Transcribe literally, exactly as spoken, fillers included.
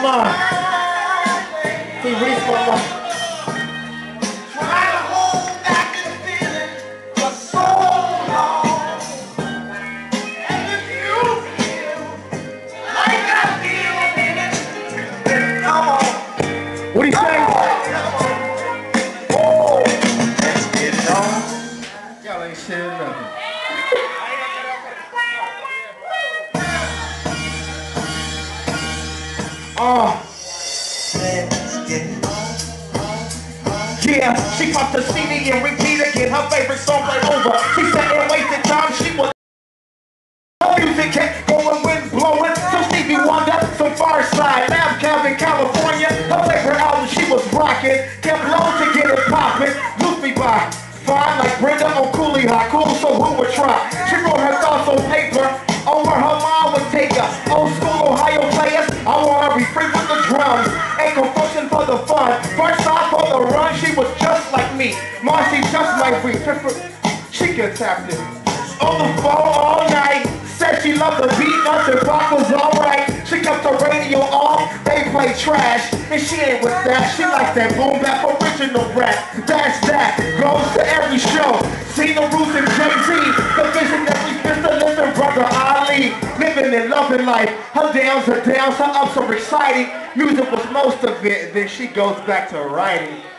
mind. He reached my mind. What do you say? Oh, let's get it on. Y'all ain't saying nothing. Oh, let's get it on. Yeah, she popped the C D and repeat again. Her favorite song right over. She said and wasted time. She was. Her music kept going, wind blowing. Some Stevie Wonder, some Far Side, Lab Cab in California. Her favorite album she was rocking. Kept low to get it popping. Look me by. Fine like Brenda O'Cooley, hot cool, so who would try? She wrote her thoughts on paper, on where her mom would take her. Old school Ohio players, I want her be free with the drums. Ain't gon' function for the fun. First off for the run, she was just like me. Marcy just like we. She gets tapped in. On the phone all night. Said she loved the beat, nothing rock was alright. She kept the radio off, they play trash. And she ain't with that, she likes that boom bap original rap. That's that, goes to every show. Seen the Ruth and Jay-Z, the visionary Mister Living Brother Ali. Living and loving life, her downs are downs, her ups are exciting. Music was most of it, then she goes back to writing.